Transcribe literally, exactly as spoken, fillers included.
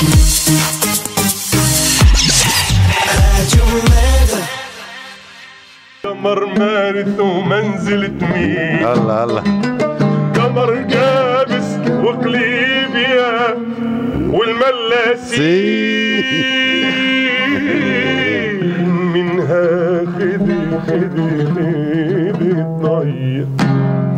قمر مارث ومنزلة مين الله الله قمر جابس وقليبيا والملاسين منها خدي خدي خدي الطيب